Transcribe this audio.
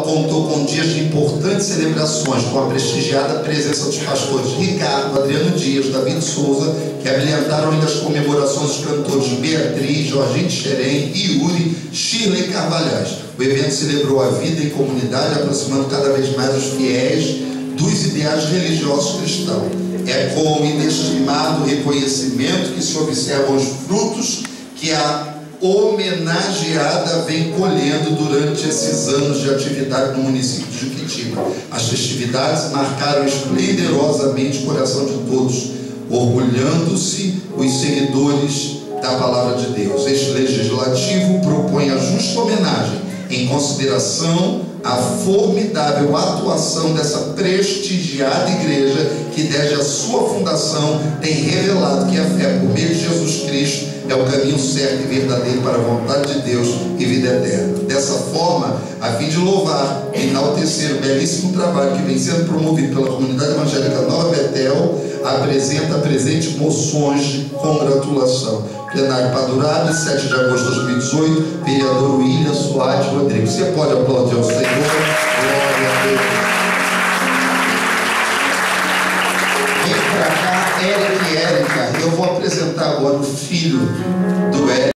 contou com dias de importantes celebrações, com a prestigiada presença dos pastores Ricardo, Adriano Dias, David Souza, que abrilhantaram ainda as comemorações dos cantores Beatriz, Jorginho Xerém, Yuri, Shirley Carvalhais. O evento celebrou a vida em comunidade, aproximando cada vez mais os fiéis dos ideais religiosos cristãos. É com inestimado reconhecimento que se observam os frutos que a homenageada vem colhendo durante esses anos de atividade no município de Juquitiba. As festividades marcaram esplendorosamente o coração de todos, orgulhando-se os seguidores da palavra de Deus. Este legislativo propõe a justa homenagem em consideração à formidável atuação dessa prestigiada igreja que desde a sua fundação tem revelado que a fé por meio de Jesus Cristo é o caminho certo e verdadeiro para a vontade de Deus e vida eterna. Dessa forma, a fim de louvar e enaltecer o belíssimo trabalho que vem sendo promovido pela comunidade evangélica Nova Betel, apresenta presente moções de congratulação. Plenário Padurado, 7 de agosto de 2018, vereador William Soares Rodrigues. Você pode aplaudir ao Senhor. Glória a Deus. Vem para cá, Eric e Érica. Eu vou apresentar agora o filho do Eric.